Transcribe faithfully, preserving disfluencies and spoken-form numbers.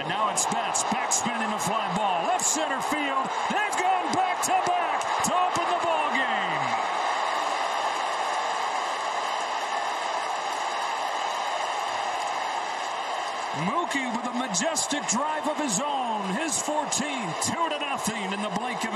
right, now it's Betts. Backspinning a fly ball. Left center field. They've gone back-to-back to open the ball game. Mookie with a majestic drive of his own. His fourteenth. Two to nothing in the blink of